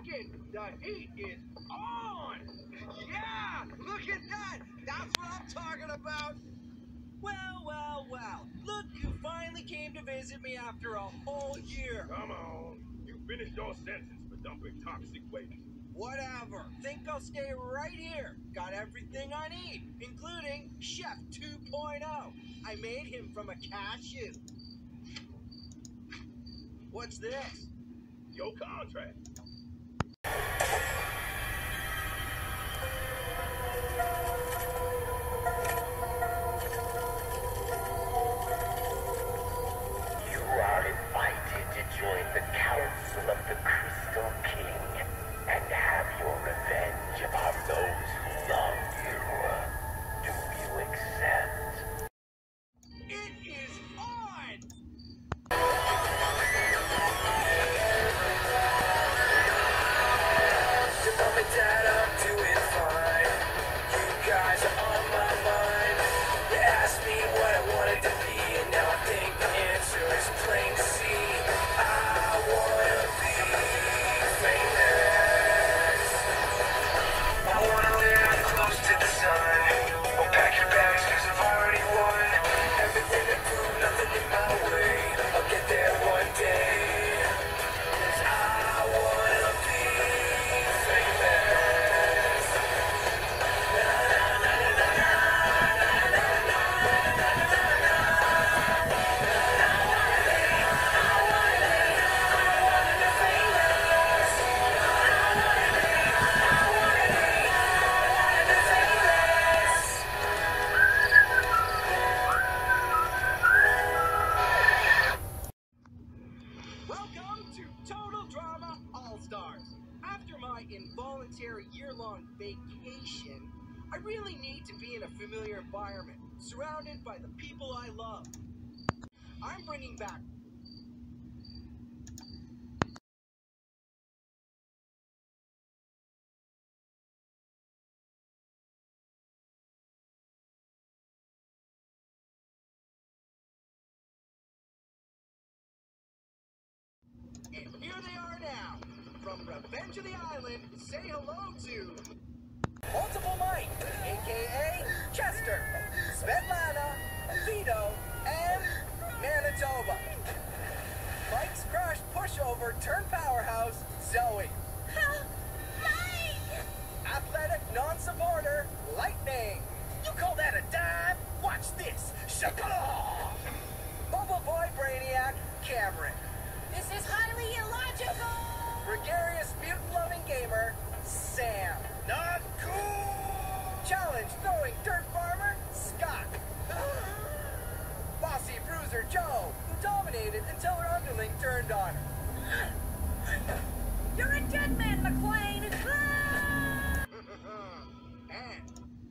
Duncan, the heat is on! Yeah! Look at that! That's what I'm talking about! Well, well, well. Look who finally came to visit me after a whole year. Come on. You finished your sentence for dumping toxic waste. Whatever. Think I'll stay right here. Got everything I need, including Chef 2.0. I made him from a cashew. What's this? Your contract. You are invited to join the Council of the Crystal King and have your revenge upon those who wronged you. Do you accept? It is on! Mom and Dad, I'm doing fine. You guys are on my mind. You asked me what I wanted to be, and now I think the answer is plain to see. I wanna be famous. I wanna live close to the sun. Well, pack your bags, 'cause I've already won. Everything to prove, nothing in my way. I'll get there one day. 'Cause I wanna be famous. Welcome to Total Drama All-Stars. After my involuntary year-long vacation, I really need to be in a familiar environment, surrounded by the people I love. I'm bringing back and here they are now. From Revenge of the Island, say hello to Multiple Mike, aka Chester, Svetlana, Vito, and Manitoba. Mike's crush pushover turned powerhouse, Zoe. Mike! Athletic non-supporter, Lightning. You call that a dive? Watch this. Shakala! Bubble Boy Brainiac, Cameron. This is highly illogical! Gregarious mutant-loving gamer, Sam. Not cool! Challenge throwing dirt farmer, Scott. Bossy bruiser Joe, who dominated until her underling turned on her. You're a dead man, McLean! And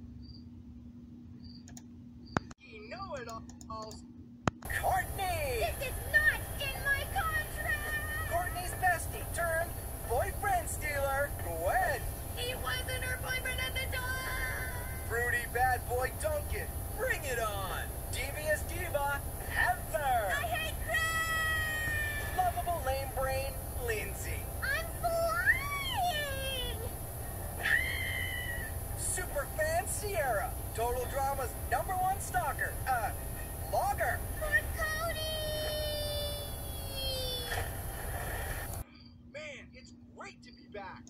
you know it all, Courtney. This is not in my contract! Courtney's bestie turned boyfriend stealer, Gwen. He wasn't her boyfriend at the time! Fruity bad boy Duncan, bring it on. Devious diva, Heather. I hate crime! Lovable lame brain, Lindsay. I'm flying! Super fan Sierra, Total Drama's #1 stalker, logger. For Cody! Man, it's great to be back.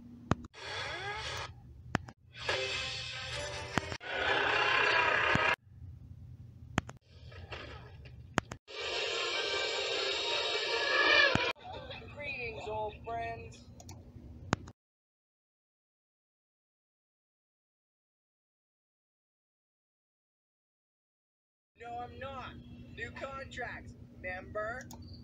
Greetings, old friends. No, I'm not. New contracts, member?